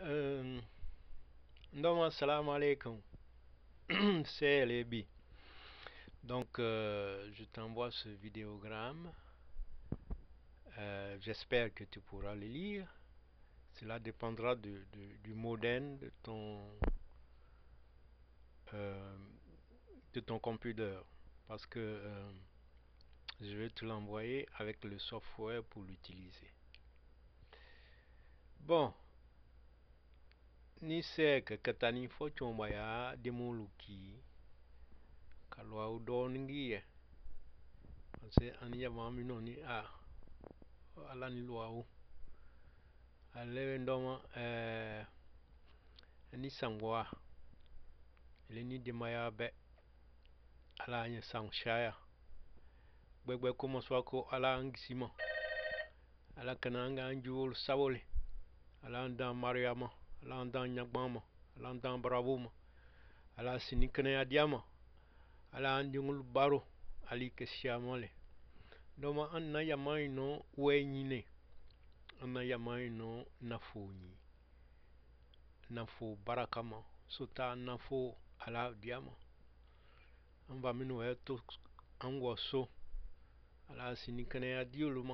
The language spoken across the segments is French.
Donc, assalamu alaikum. C'est Lebi. Donc, je t'envoie ce vidéogramme. J'espère que tu pourras le lire. Cela dépendra du modem euh, de ton computer. Parce que je vais te l'envoyer avec le software pour l'utiliser. Bon. Ni se que katani fo chomba ya demoluki kalwa udongi parce ani ya mami no ni ala ni luau ale ndoma ni sangwa ele ni de maya be ala nya sang shaya gbegbe como swako ala angisimo ala kananga anjul sawole ala ndan mariama ala ndan nyagbama ala ndan bravuma ala sinikene adiama ala andingul baro ali keshiamole doma an na yamai no wenyine ana yamai no nafunyi nafu barakama suta nafu ala diama amba minu eto angwa so ala sinikene adioluma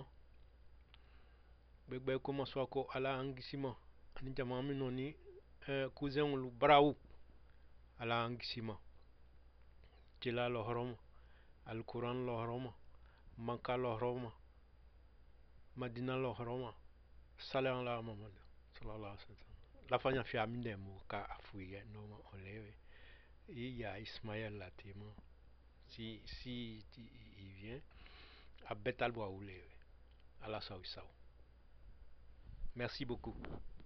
begbe kuma swako ala angisima ani jama minu ni cousin lu brau ala angisima jila lo horoma al quran lo horoma Makka lo horoma Madina lo horoma salam ala Muhammad sallallahu alaihi wasallam la fanya fi aminde mu ka afuye no ma olewe ya Ismaël Latema si il vient à Betalboa olewe ala saou saou. Merci beaucoup.